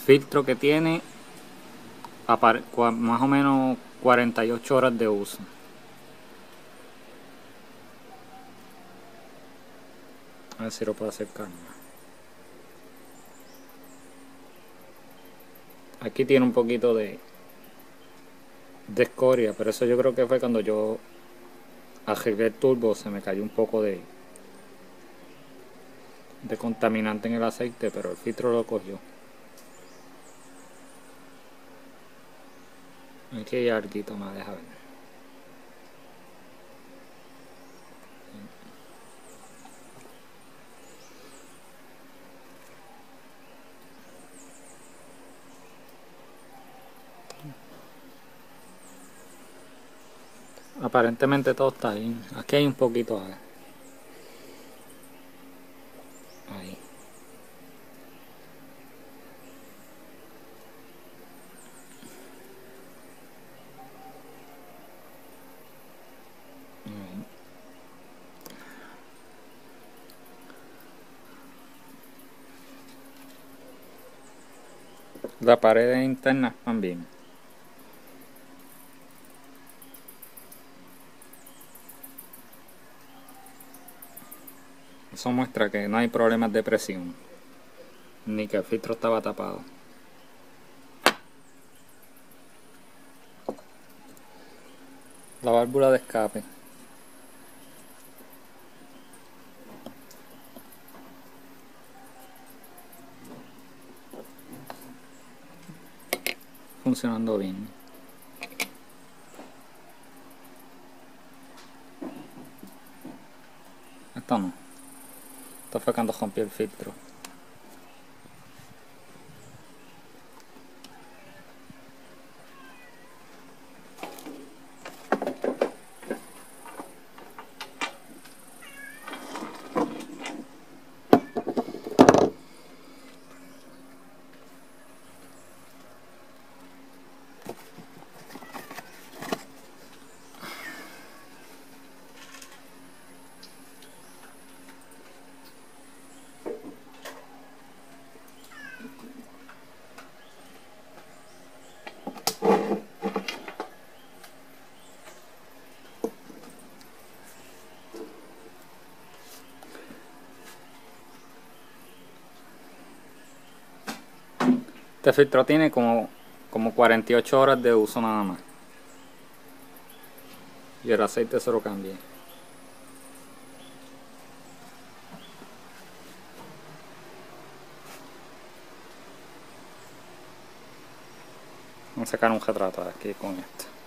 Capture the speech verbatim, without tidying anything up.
filtro que tiene más o menos cuarenta y ocho horas de uso. A ver si lo puedo acercar más. Aquí tiene un poquito de de escoria, pero eso yo creo que fue cuando yo agilé el turbo, se me cayó un poco de de contaminante en el aceite, pero el filtro lo cogió. Aquí hay algo más, deja ver. Aparentemente todo está bien. Aquí hay un poquito, a ver. Ahí. Ahí. Las paredes internas también. Eso muestra que no hay problemas de presión, ni que el filtro estaba tapado. La válvula de escape. Funcionando bien. Esto no. Esto fue cuando rompí el filtro. Este filtro tiene como, como cuarenta y ocho horas de uso nada más. Y el aceite se lo cambié. Vamos a sacar un retrato de aquí con esto.